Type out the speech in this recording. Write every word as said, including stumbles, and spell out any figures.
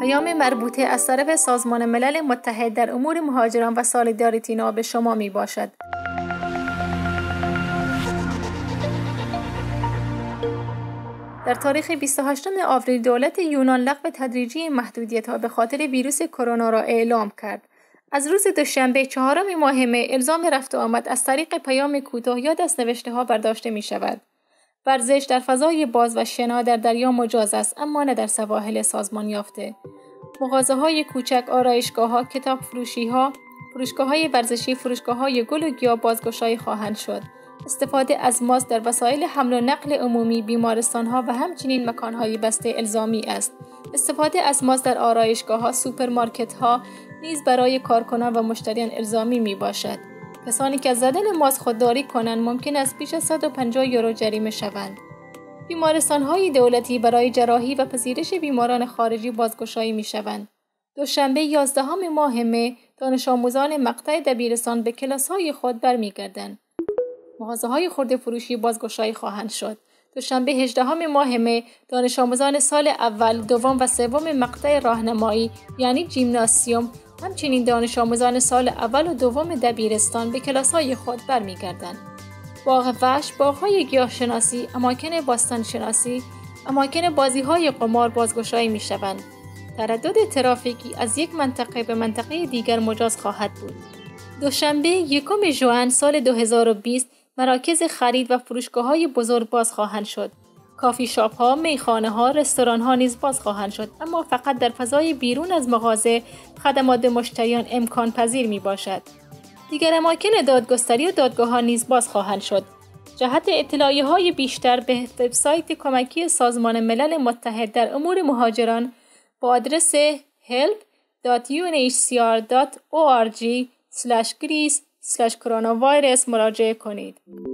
پیام مربوطه از طرف سازمان ملل متحد در امور مهاجران و سالیداریتی ناو به شما می باشد. در تاریخ بیست و هشتم آوریل دولت یونان لغو تدریجی محدودیت‌ها به خاطر ویروس کرونا را اعلام کرد. از روز دوشنبه چهارم ماه مه الزام رفت و آمد از طریق پیام کوتاه یا دست‌نوشته‌ها برداشته می‌شود. ورزش در فضای باز و شنا در دریا مجاز است، اما نه در سواحل سازمان یافته. مغازه‌های کوچک، آرایشگاه‌ها، کتاب فروشی‌ها، فروشگاه‌های ورزشی، فروشگاه‌های گل و گیاه بازگشای خواهند شد. استفاده از ماسک در وسایل حمل و نقل عمومی، بیمارستان‌ها و همچنین مکان‌های بسته الزامی است. استفاده از ماسک در آرایشگاه‌ها، سوپرمارکت‌ها نیز برای کارکنان و مشتریان الزامی میباشد. کسانی که از زدن ماسک خودداری کنند ممکن است بیش از صد و پنجاه یورو جریمه شوند. بیمارستان‌های دولتی برای جراحی و پذیرش بیماران خارجی بازگشایی می‌شوند. دوشنبه یازدهم ماه مه دانش آموزان مقطع دبیرستان به کلاس‌های خود برمیگردند. مغازه‌های خرده فروشی بازگشایی خواهند شد. دوشنبه هجدهم ماه مه دانش آموزان سال اول، دوم و سوم مقطع راهنمایی یعنی جیمناسیوم، همچنین دانش آموزان سال اول و دوم دبیرستان به کلاس‌های خود برمیگردند. باغ وحش، باغ‌های گیاهشناسی، اماکن باستانشناسی، اماکن بازی‌های قمار بازگشایی می‌شوند. تردد ترافیکی از یک منطقه به منطقه دیگر مجاز خواهد بود. دوشنبه یکم ژوئن سال دو هزار و بیست مراکز خرید و فروشگاه‌های بزرگ باز خواهند شد. کافی شاپ‌ها، میخانه‌ها، رستوران‌ها نیز باز خواهند شد، اما فقط در فضای بیرون از مغازه خدمات به مشتریان امکان پذیر میباشد. دیگر اماکن دادگستری و دادگاه‌ها نیز باز خواهند شد. جهت اطلاعیه‌های بیشتر به وبسایت کمکی سازمان ملل متحد در امور مهاجران با آدرس help dot u n h c r dot org slash greece slash coronavirus مراجعه کنید.